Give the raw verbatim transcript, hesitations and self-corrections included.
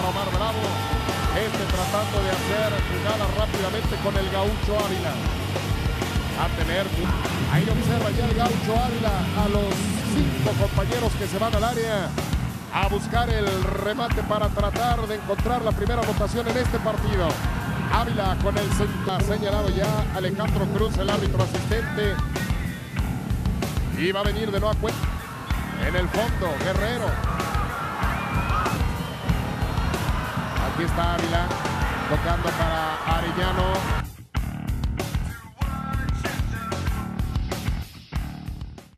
para Omar Bravo. Este tratando de hacer jugada rápidamente con el Gaucho Ávila. A tener, ahí observa ya el Gaucho Ávila a los cinco compañeros que se van al área a buscar el remate para tratar de encontrar la primera anotación en este partido. Ávila con el señalado ya Alejandro Cruz, el árbitro asistente. Y va a venir de nueva cuenta en el fondo Guerrero. Aquí está Ávila tocando para Arellano.